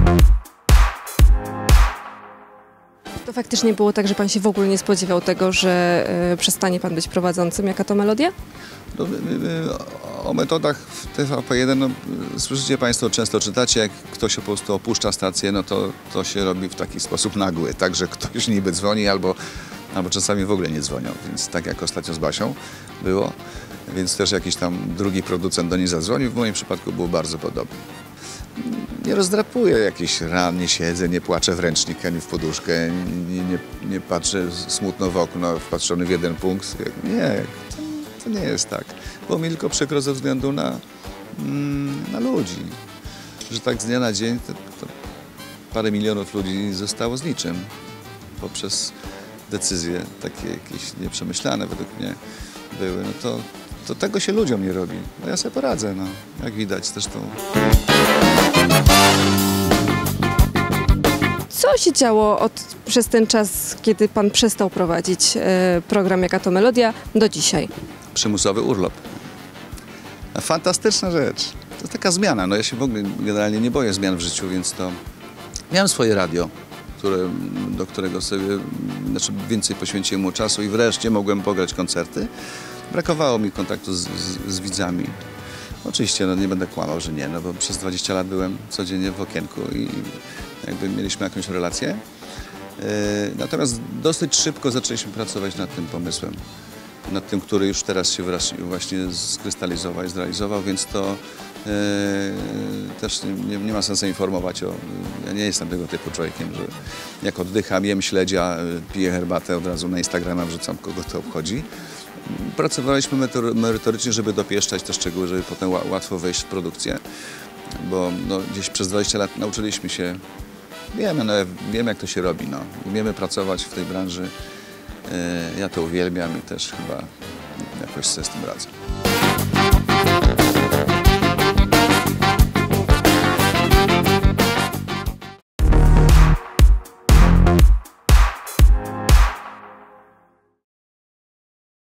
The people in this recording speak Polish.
To faktycznie było tak, że pan się w ogóle nie spodziewał tego, że przestanie pan być prowadzącym? Jaka to melodia? No, o metodach w TVP1 no, słyszycie Państwo, często czytacie, jak ktoś po prostu opuszcza stację, no to się robi w taki sposób nagły, tak, że ktoś niby dzwoni albo czasami w ogóle nie dzwonią, więc tak jak ostatnio z Basią było, więc też jakiś tam drugi producent do niej zadzwonił, w moim przypadku było bardzo podobnie. Nie rozdrapuję jakichś ran, nie siedzę, nie płaczę w ręcznik ani w poduszkę, nie patrzę smutno w okno, wpatrzony w jeden punkt. Nie, to nie jest tak. Było mi tylko przykro ze względu na ludzi, że tak z dnia na dzień to parę milionów ludzi zostało z niczym poprzez decyzje takie jakieś nieprzemyślane według mnie były. No to tego się ludziom nie robi. No ja sobie poradzę, no, jak widać zresztą. Co się działo przez ten czas, kiedy pan przestał prowadzić program Jaka to Melodia do dzisiaj? Przymusowy urlop. Fantastyczna rzecz. To jest taka zmiana. No ja się w ogóle generalnie nie boję zmian w życiu, więc to... Miałem swoje radio, do którego sobie więcej poświęciłem mu czasu i wreszcie mogłem pograć koncerty. Brakowało mi kontaktu z widzami. Oczywiście no nie będę kłamał, że nie, no bo przez 20 lat byłem codziennie w okienku i jakby mieliśmy jakąś relację. Natomiast dosyć szybko zaczęliśmy pracować nad tym pomysłem, nad tym, który już teraz się właśnie skrystalizował i zrealizował, więc to też nie ma sensu informować ja nie jestem tego typu człowiekiem, że jak oddycham, jem śledzia, piję herbatę, od razu na Instagrama wrzucam, kogo to obchodzi. Pracowaliśmy merytorycznie, żeby dopieszczać te szczegóły, żeby potem łatwo wejść w produkcję, bo no, gdzieś przez 20 lat nauczyliśmy się, wiemy jak to się robi, no. Umiemy pracować w tej branży, ja to uwielbiam i też chyba jakoś sobie z tym radzę.